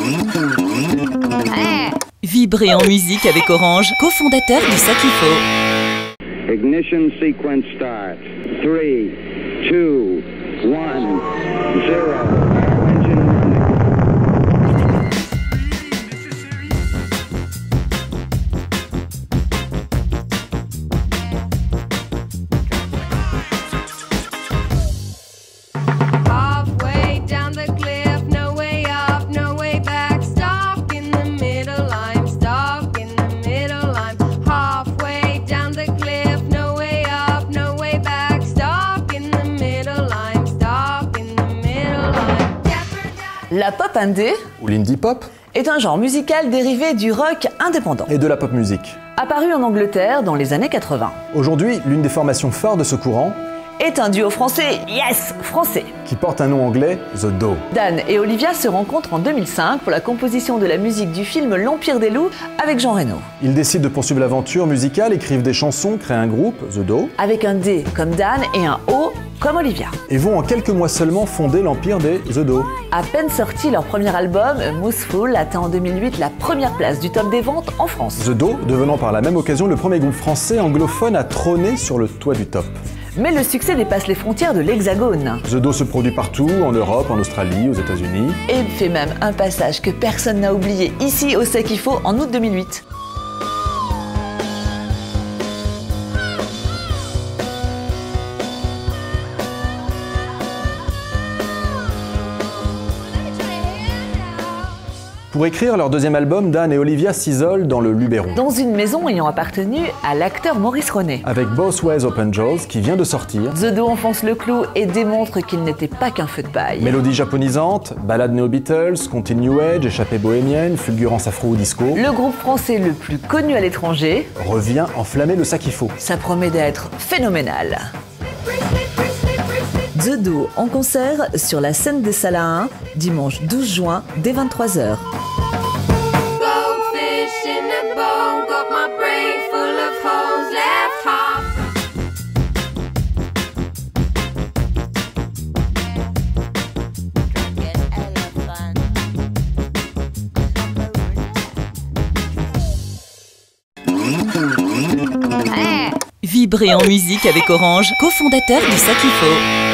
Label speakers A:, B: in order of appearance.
A: Vibrez en musique avec Orange, cofondateur du Sakifo.
B: Ignition sequence start. 3, 2, 1, 0. Engine running.
C: Halfway down the cliff, no way up, no way back. Stuck in the middle, I'm stuck in the middle. I'm halfway down the cliff, no way up, no way back. Stuck in the middle, I'm stuck in the middle.
D: La pop indé,
E: Ou l'indie pop,
D: est un genre musical dérivé du rock indépendant,
E: et de la pop musique.
D: apparu en Angleterre dans les années 80.
E: Aujourd'hui, l'une des formations phares de ce courant,
D: Est un duo français, yes, français.
E: qui porte un nom anglais, The Do.
D: Dan et Olivia se rencontrent en 2005 pour la composition de la musique du film L'Empire des loups avec Jean Reno.
E: Ils décident de poursuivre l'aventure musicale, écrivent des chansons, créent un groupe, The Do,
D: Avec un D comme Dan et un O comme Olivia.
E: et vont en quelques mois seulement fonder l'empire des The Do.
D: À peine sorti, leur premier album, Mouseful, atteint en 2008 la première place du top des ventes en France.
E: The Do devenant par la même occasion le premier groupe français anglophone à trôner sur le toit du top.
D: Mais le succès dépasse les frontières de l'Hexagone
E: The Do se produit partout, en Europe, en Australie, aux États-Unis.
D: et fait même un passage que personne n'a oublié ici au Sakifo en août 2008.
E: Pour écrire leur deuxième album, Dan et Olivia s'isolent dans le Luberon,
D: Dans une maison ayant appartenu à l'acteur Maurice René.
E: avec Both Ways Open Jaws qui vient de sortir.
D: The Do enfonce le clou et démontre qu'il n'était pas qu'un feu de paille.
E: Mélodie japonisante, ballade néo-Beatles, continue New Age, échappée bohémienne, fulgurance afro-disco,
D: Le groupe français le plus connu à l'étranger,
E: revient enflammer le Sakifo.
D: ça promet d'être phénoménal. The Do en concert sur la scène des Salles à 1, dimanche 12 juin dès 23h.
C: Goldfish in a bowl, got my brain full of holes, left half.
A: Vibrez en musique avec Orange, cofondateur du Sakifo.